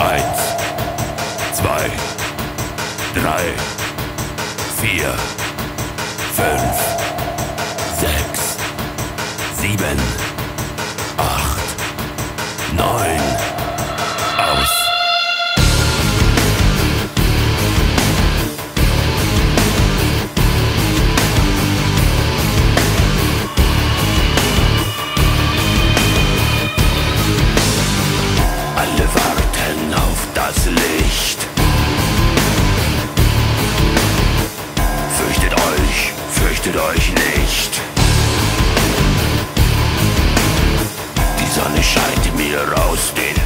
Eins, zwei, drei, vier, fünf, sechs, sieben, acht, neun. Aus. Alle warten auf das Licht. Fürchtet euch nicht. Die Sonne scheint mir aus den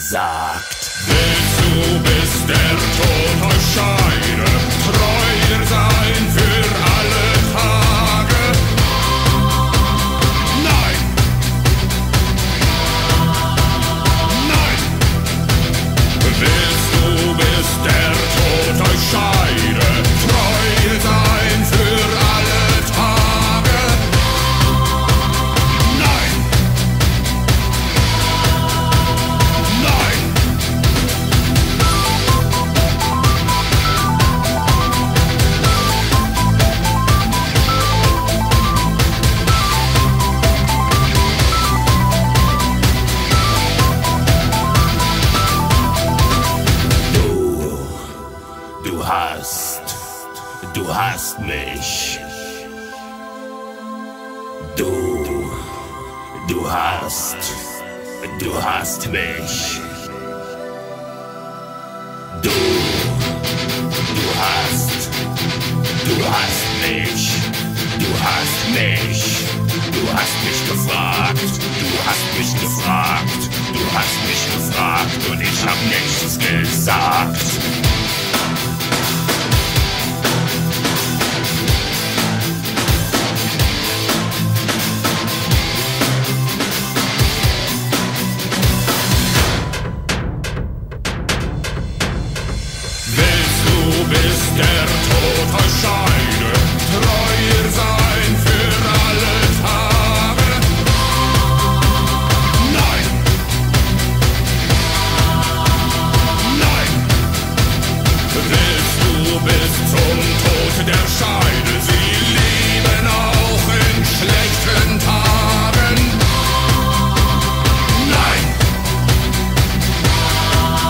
gesagt. Willst du, bis der Tod euch scheide, treuer sein für alle Tage? Nein! Nein! Willst du, bis der Tod euch scheide, treuer sein für alle Tage? Nein! Nein! Du hast mich. Du hast mich. Du hast mich. Du hast mich. Du hast mich gefragt. Du hast mich gefragt. Du hast mich gefragt und ich hab nichts gesagt. Bis der Tod euch scheide, treuer sein für alle Tage. Nein! Nein! Willst du bis zum Tod der Scheide sie lieben auch in schlechten Tagen? Nein!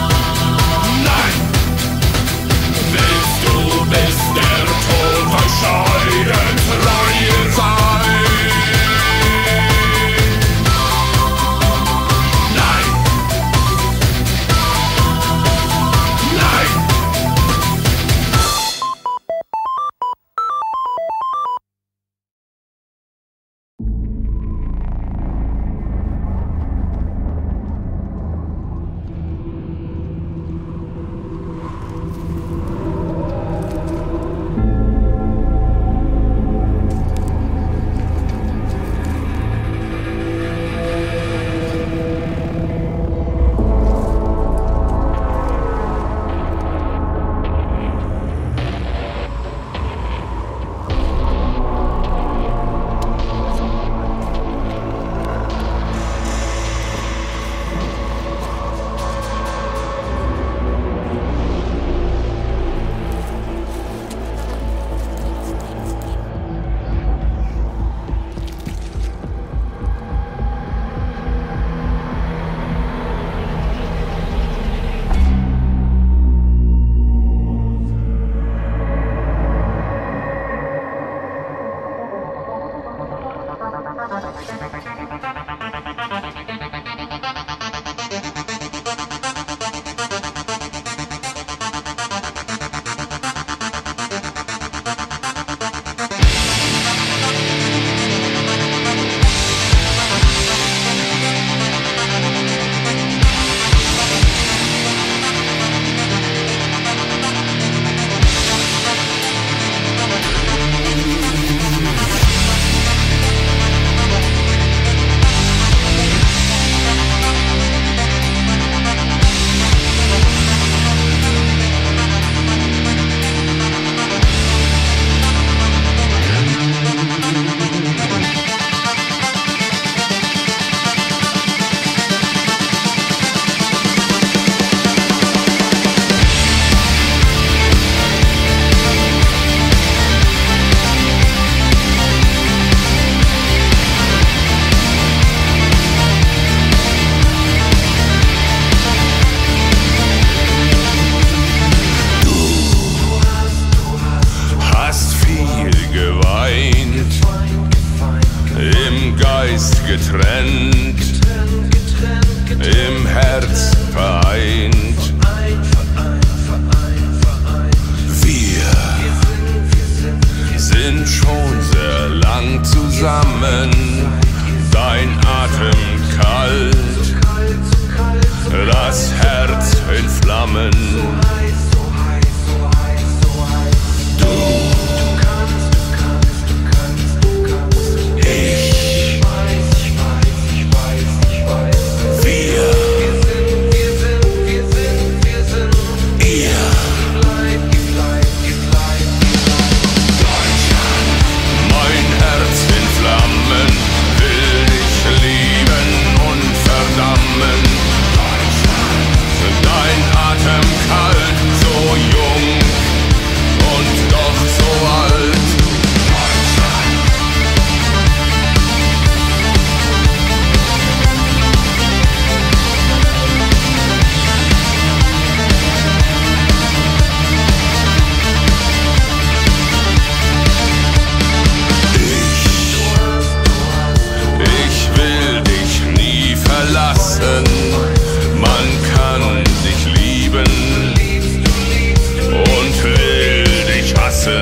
Nein! Willst du, bis der Tod euch scheide? in Flammen. Man kann dich lieben und will dich hassen.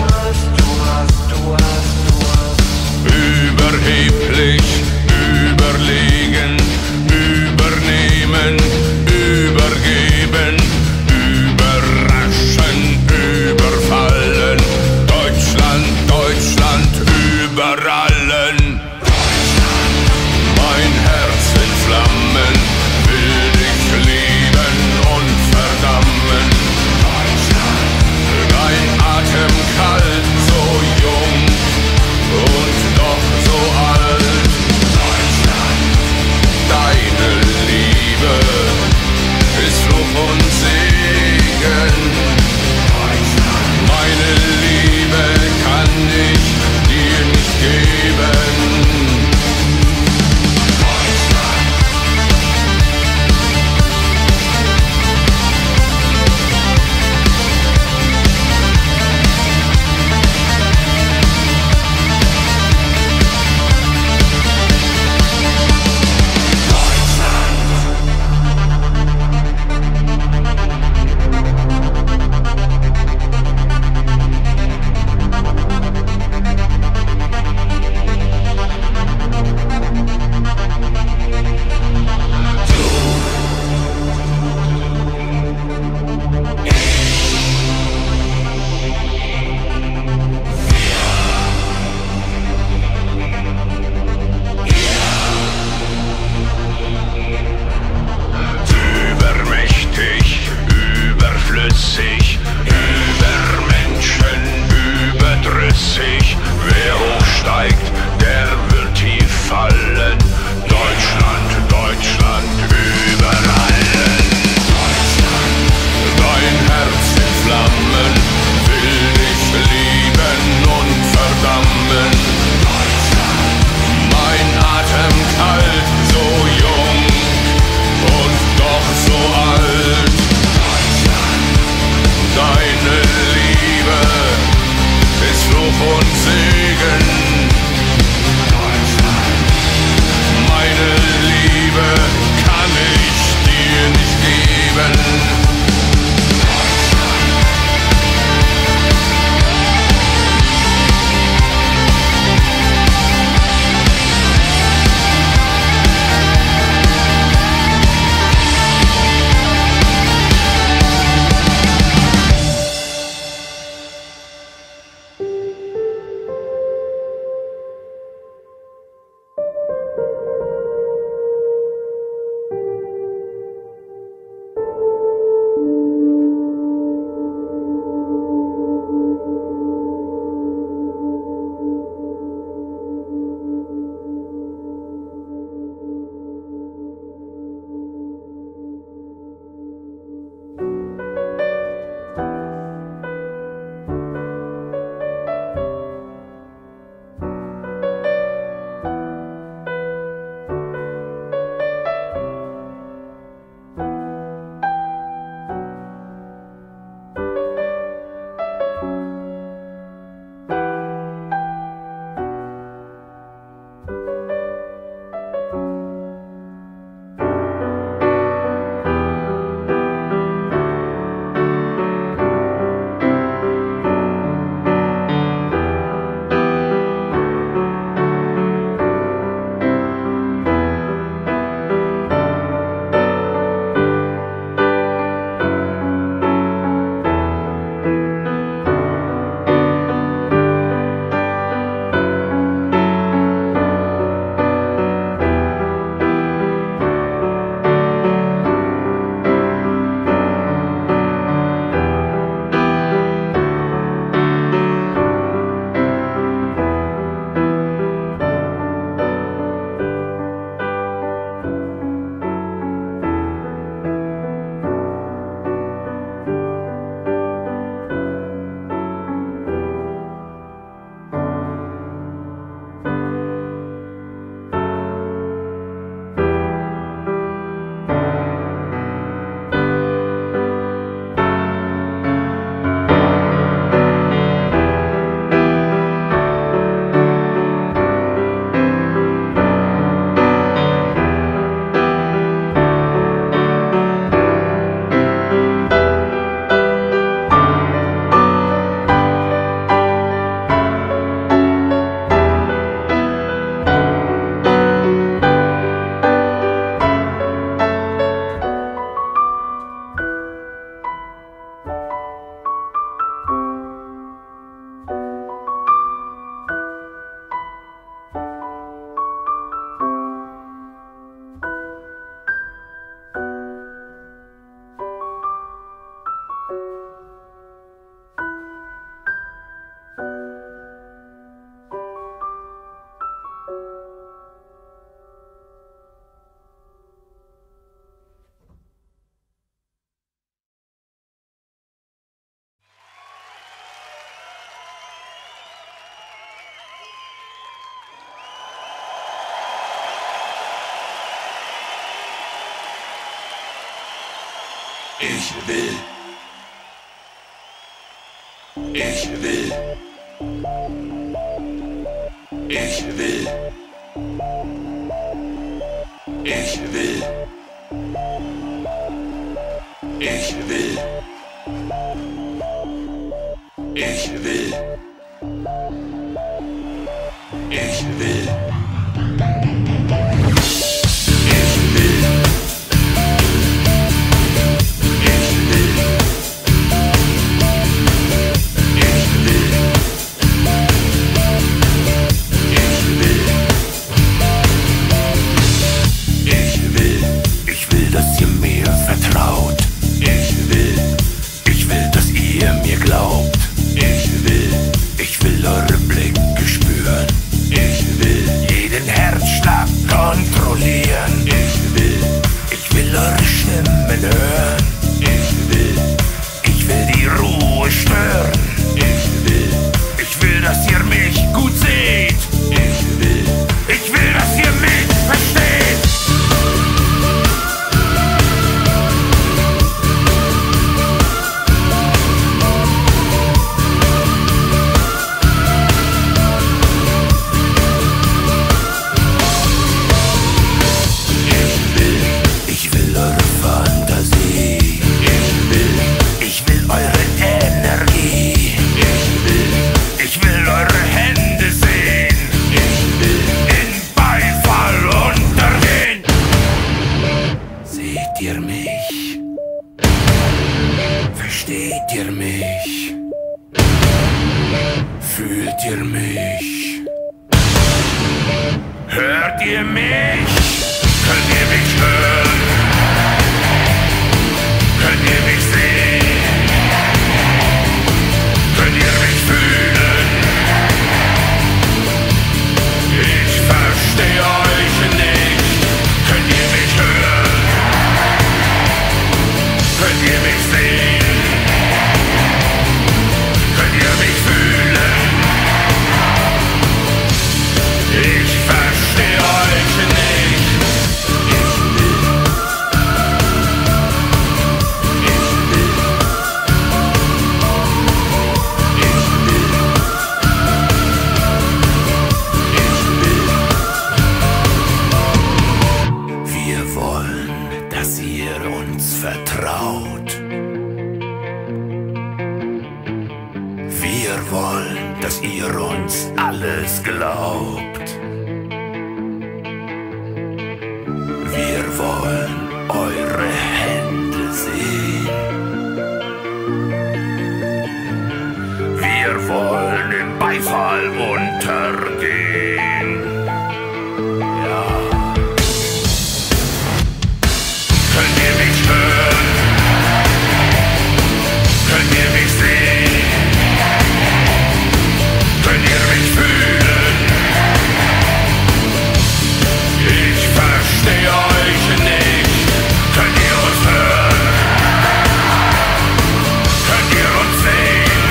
Überheblich, überlegen, übernehmen, übergeben, überraschen, überfallen. Deutschland, Deutschland über allen. Mein Herz in Flammen, will dich lieben und verdammen. Dein Atem kalt, so jung und doch so alt. Deine Liebe ist Fluch und Segen. Meine Liebe kann ich dir nicht geben. Ich will. Ich will. Ich will. Ich will. Ich will. Ich will. Ich will. Hört ihr mich? Könnt ihr mich hören? Könnt ihr mich sehen? Könnt ihr mich fühlen? Ich verstehe euch nicht. Könnt ihr mich hören? Könnt ihr mich sehen? Könnt ihr mich fühlen? Ich verstehe euch nicht. Wir wollen, dass ihr uns vertraut. Wir wollen, dass ihr uns alles glaubt. Wir wollen eure Hände sehen. Wir wollen im Beifall untergehen. Ja. Könnt ihr mich hören? Könnt ihr mich sehen? Könnt ihr mich fühlen? Ich verstehe euch nicht. Könnt ihr uns hören? Könnt ihr uns sehen?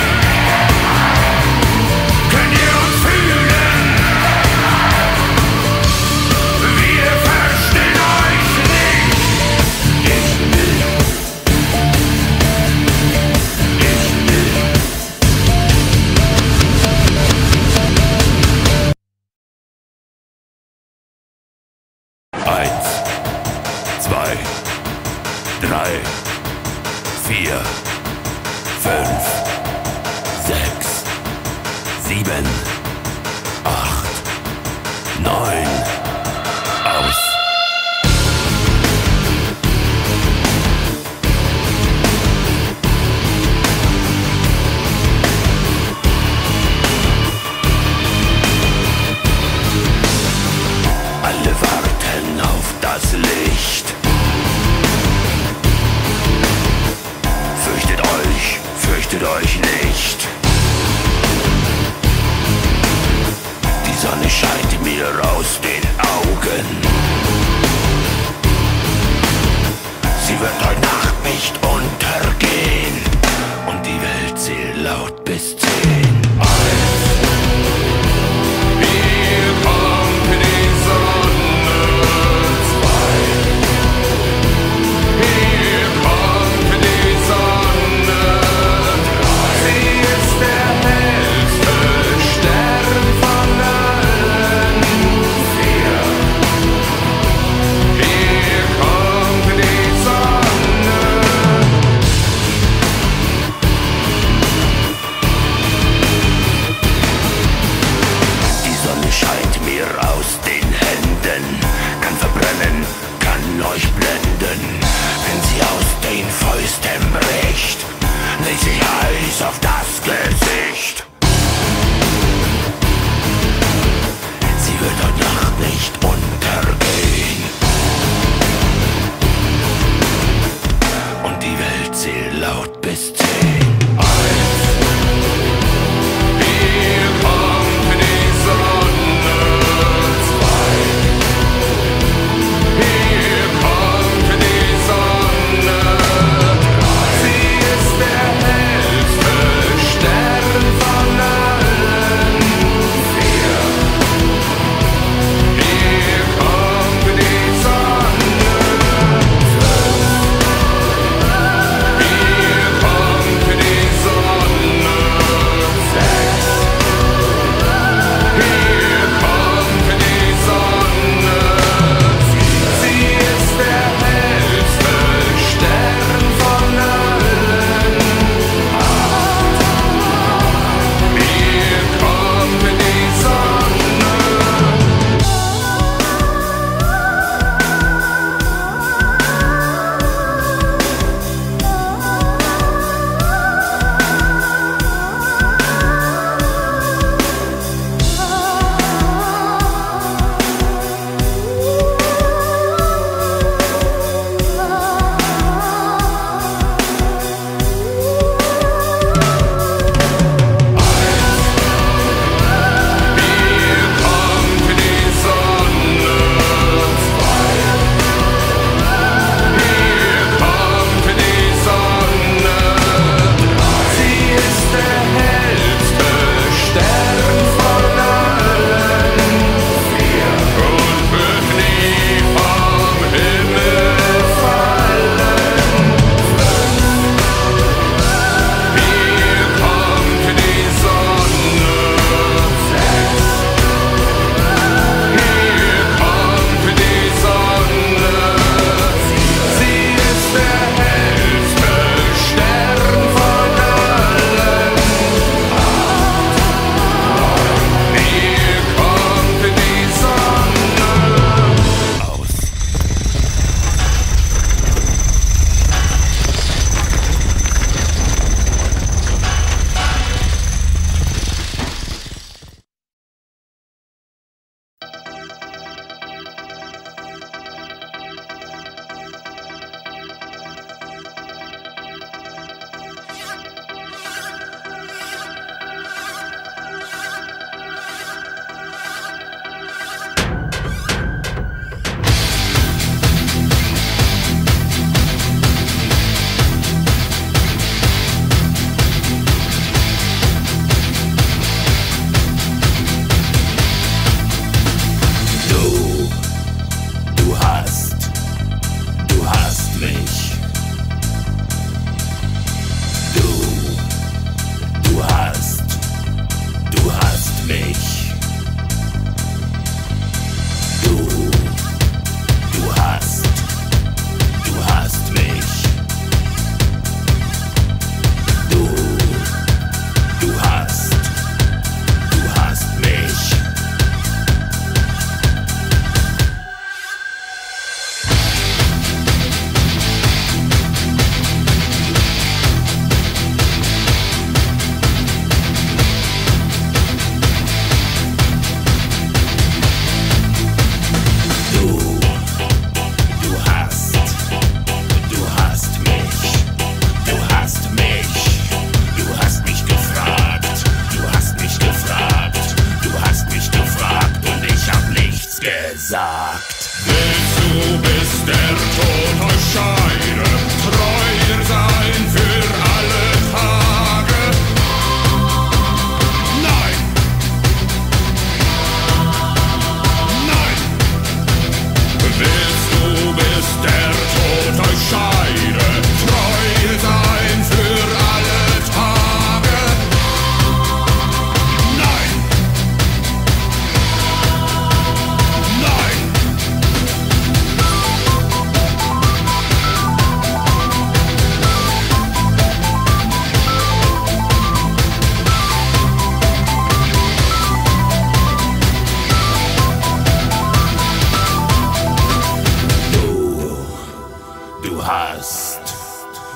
Könnt ihr uns fühlen? Wir verstehen euch nicht. Ich will. Eins, zwei, drei, vier, fünf, sechs, sieben, acht, neun, aus. Alle warten auf das Licht. Fürchtet euch nicht. Die Sonne scheint mir aus den Augen. Sie wird heute Nacht nicht untergehen. Und die Welt zählt laut bis 10. Hier kommt die Sonne. 2. Hier kommt die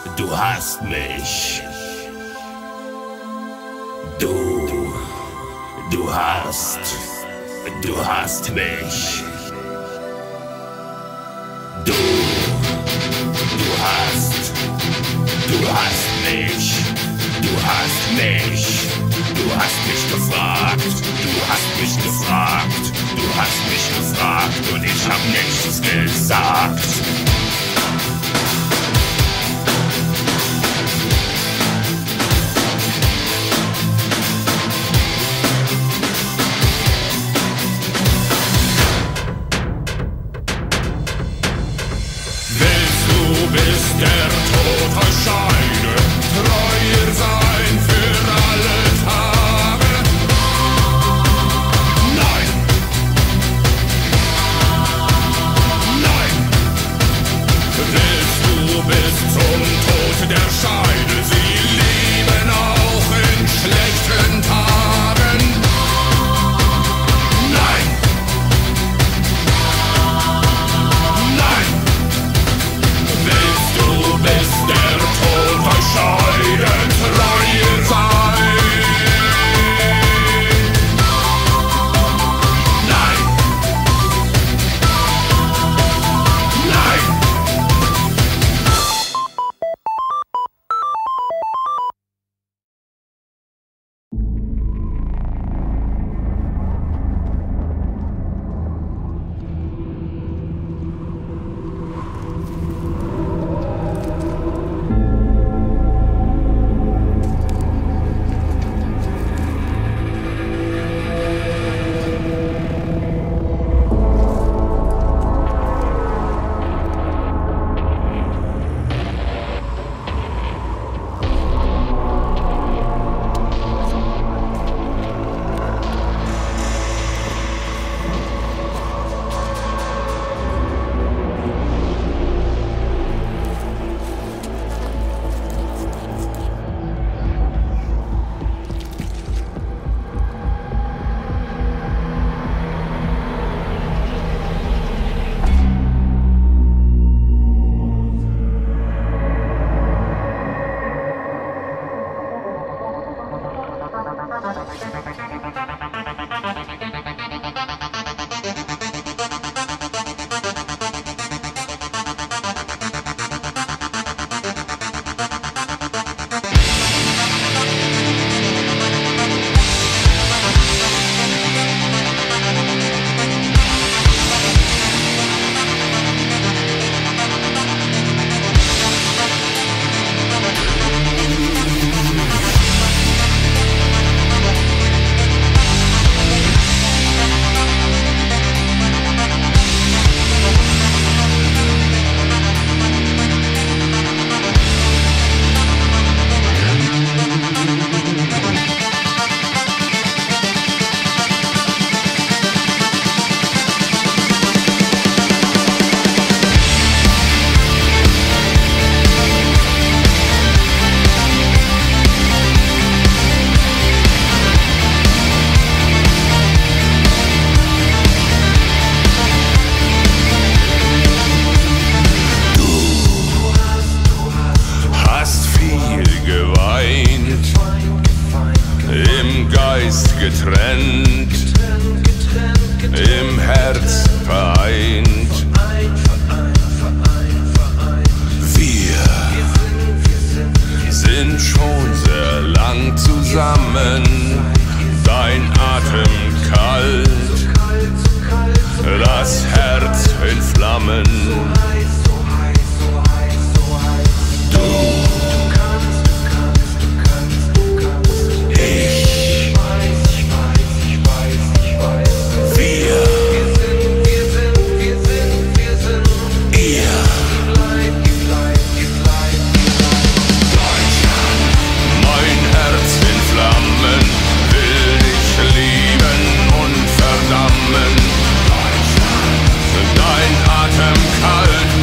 Du hast mich. Du hast mich. Du hast mich. Du hast mich. Du hast mich gefragt. Du hast mich gefragt. Du hast mich gefragt und ich hab nichts gesagt. Bis der Tod euch scheide, treuer sein für alle Tage. Nein! Nein! Willst du bis zum Tod der Scheide sie lieben auch in schlechten Tagen? Nein! Nein! Willst du bis der Tod euch scheiden, treuer sein? Nein! Nein! Getrennt, im Herz vereint. Wir sind schon sehr lang zusammen, dein Atem kalt, das Herz in Flammen. Dein Atem kalt.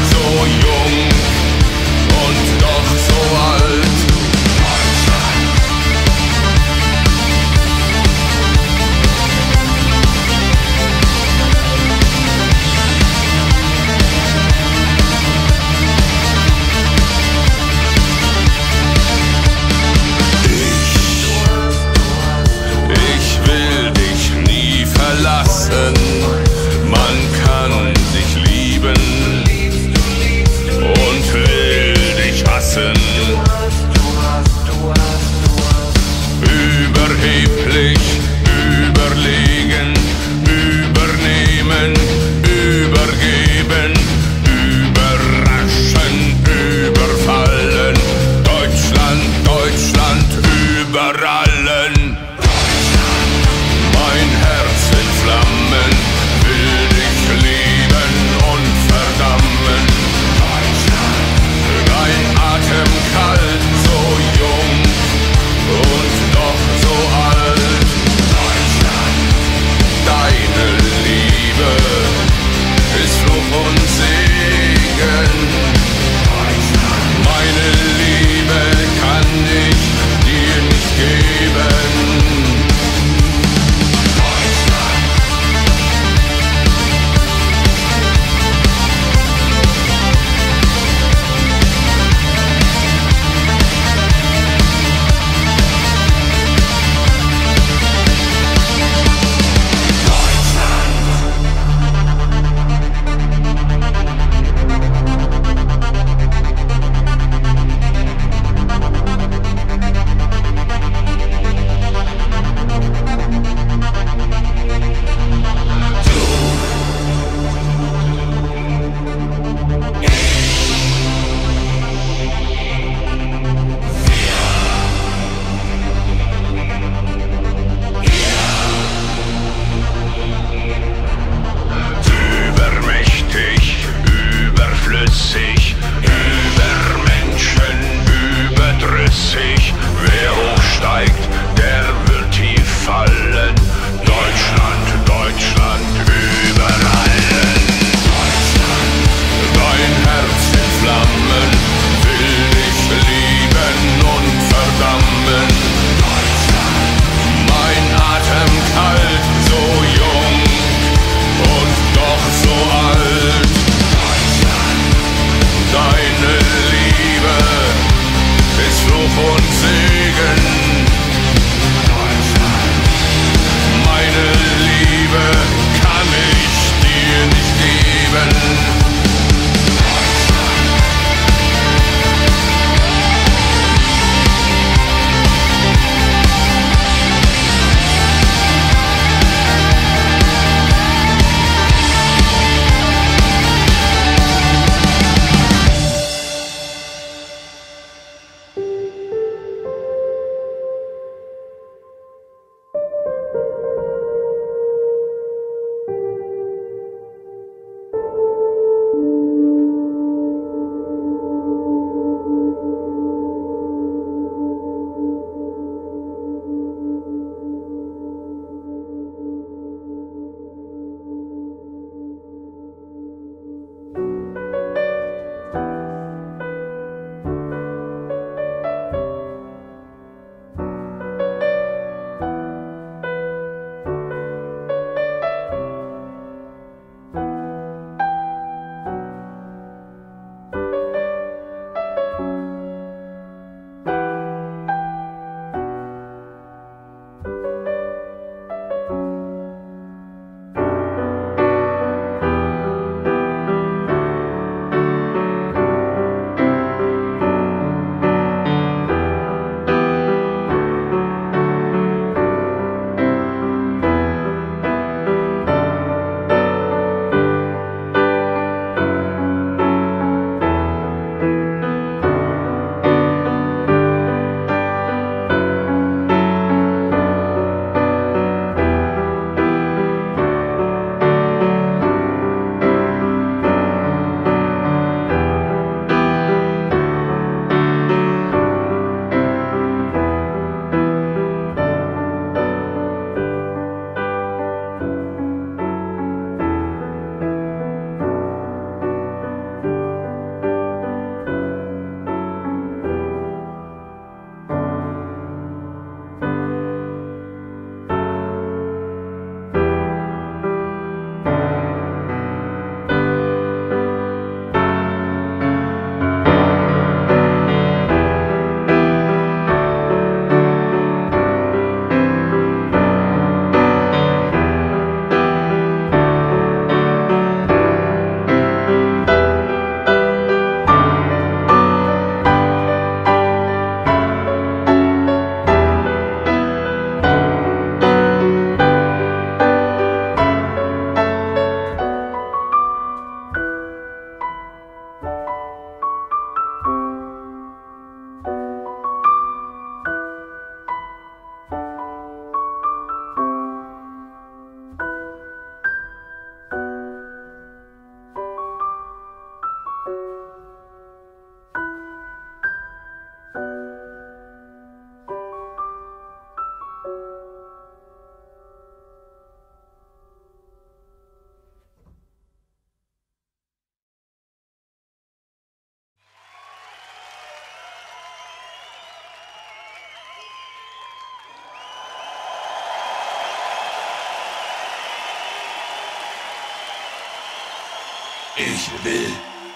Ich will.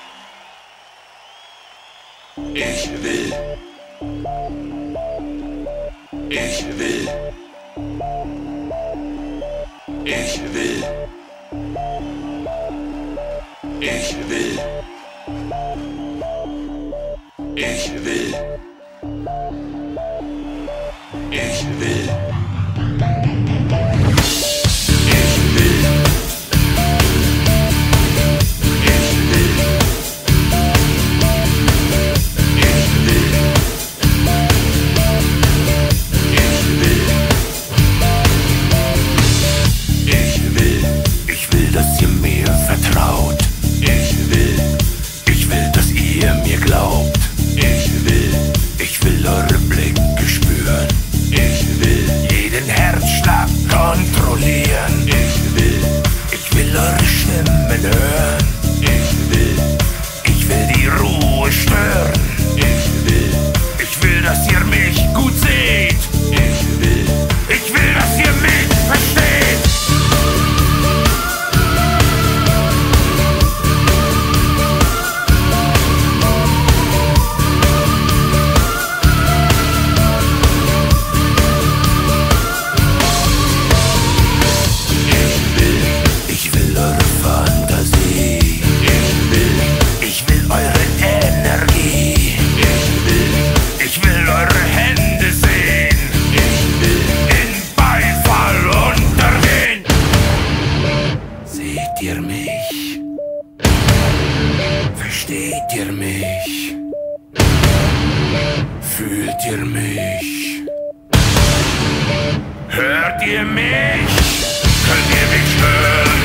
Ich will. Ich will. Ich will. Ich will. Ich will. Ich will. Dass ihr mir vertraut. Ich will, dass ihr mir glaubt. Ich will eure Blicke spüren. Ich will jeden Herzschlag kontrollieren. Ich will eure Stimmen hören. Ich will die Ruhe stören. Ich will, dass ihr mich gut seht. Ich will, dass ihr mich versteht. Versteht ihr mich? Fühlt ihr mich? Hört ihr mich? Könnt ihr mich hören?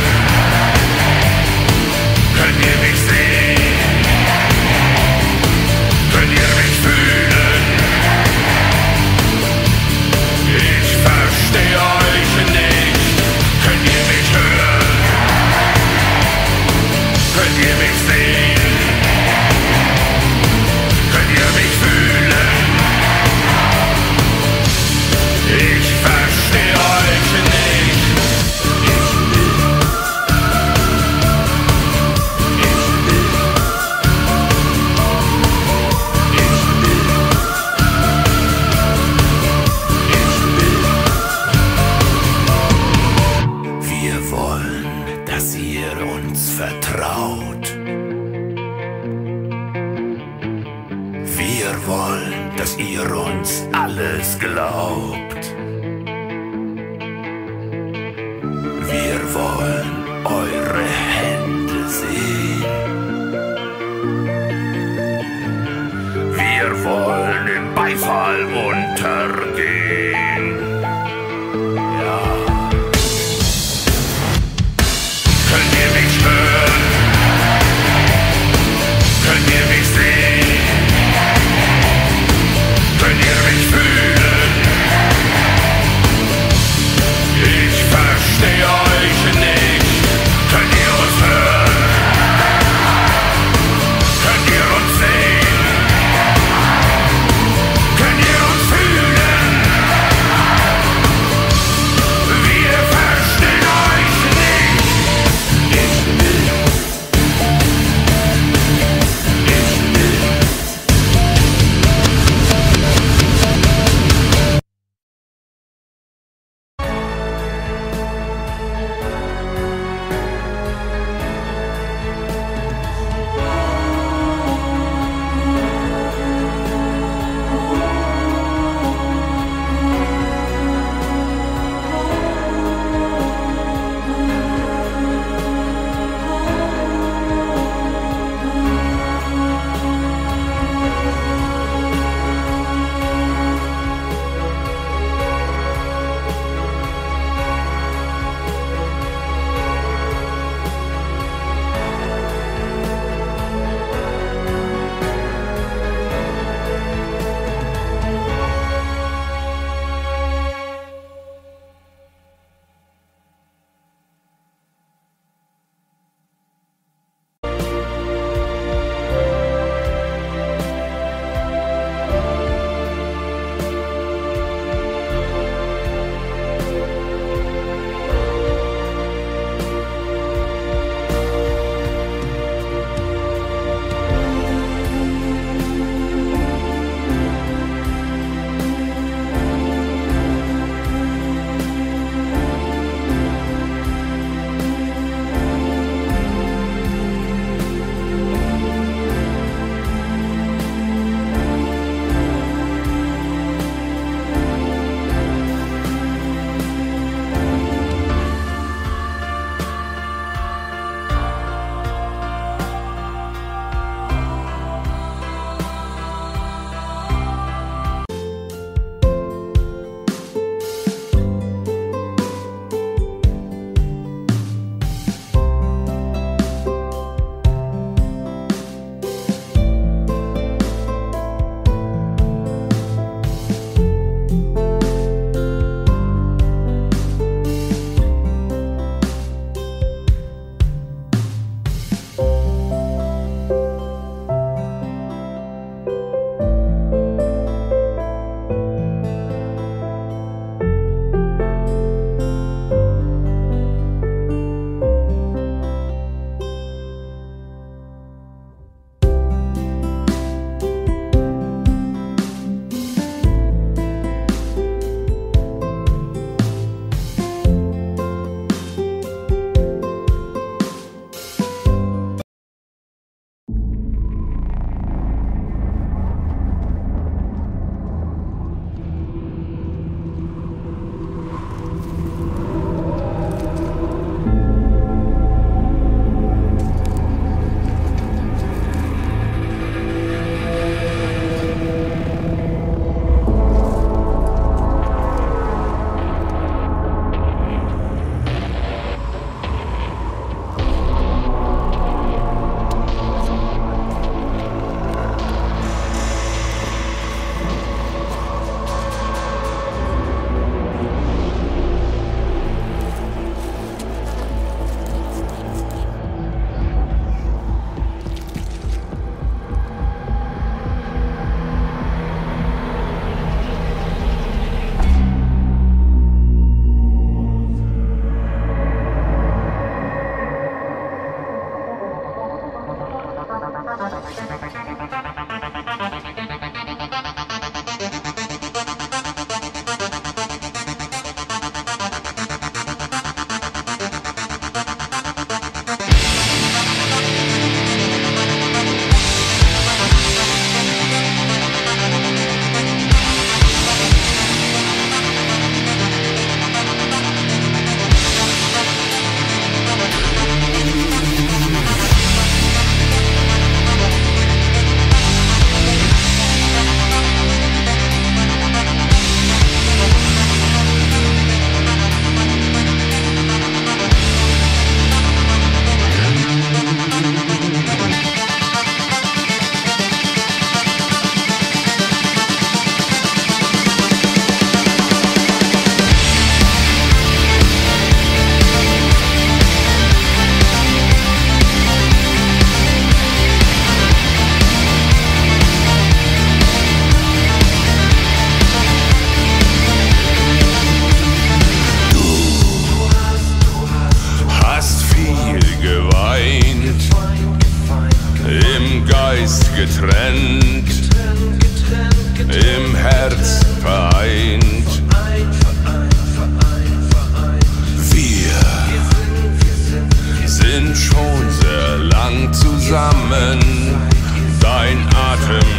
Könnt ihr mich sehen? Könnt ihr mich fühlen? Ich verstehe euch nicht. Könnt ihr mich hören? Könnt ihr mich sehen? Könnt ihr mich fühlen? Ich verstehe euch nicht. Wir wollen, dass ihr uns vertraut. Wir wollen, dass ihr uns alles glaubt. Wir wollen eure Hände sehen. Wir wollen im Beifall untergehen. Ja. Könnt ihr mich hören? Könnt ihr mich sehen? Könnt ihr mich fühlen? Ich verstehe euch nicht. Könnt ihr uns hören? Könnt ihr uns sehen? Könnt ihr uns fühlen? Herz vereint. Wir sind schon sehr lang zusammen. Dein Atem